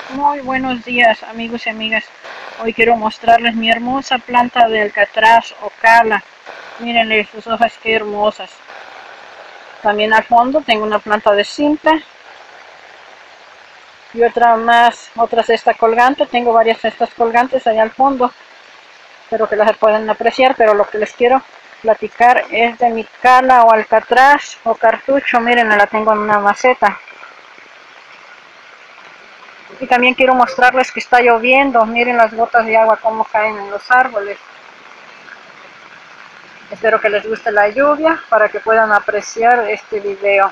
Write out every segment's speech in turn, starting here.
Muy buenos días, amigos y amigas. Hoy quiero mostrarles mi hermosa planta de alcatraz o cala. Mírenle sus hojas qué hermosas. También al fondo tengo una planta de cinta y otra cesta colgante. Tengo varias cestas colgantes allá al fondo. Espero que las puedan apreciar, pero lo que les quiero platicar es de mi cala o alcatraz o cartucho. Miren, la tengo en una maceta. Y también quiero mostrarles que está lloviendo. Miren las gotas de agua como caen en los árboles. Espero que les guste la lluvia para que puedan apreciar este video.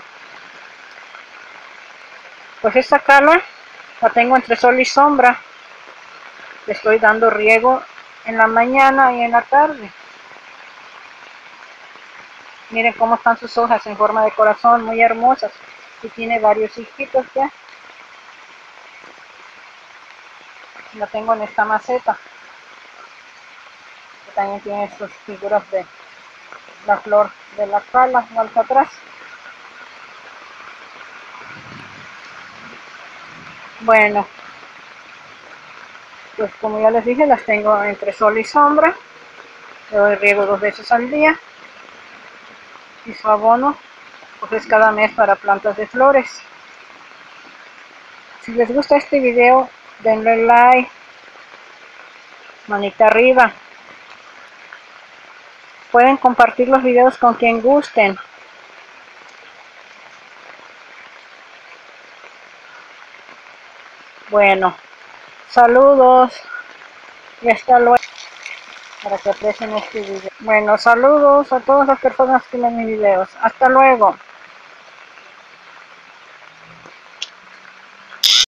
Pues esta cala la tengo entre sol y sombra. Le estoy dando riego en la mañana y en la tarde. Miren cómo están sus hojas en forma de corazón, muy hermosas. Y tiene varios hijitos ya. La tengo en esta maceta. Que también tiene sus figuras de la flor de la cala o alcatraz. Bueno, pues como ya les dije, las tengo entre sol y sombra. Le doy riego 2 veces al día. Y su abono pues es cada mes para plantas de flores. Si les gusta este video, denle like, manita arriba. Pueden compartir los videos con quien gusten. Bueno, saludos y hasta luego. Para que aprecien este video. Bueno, saludos a todas las personas que ven mis videos. Hasta luego.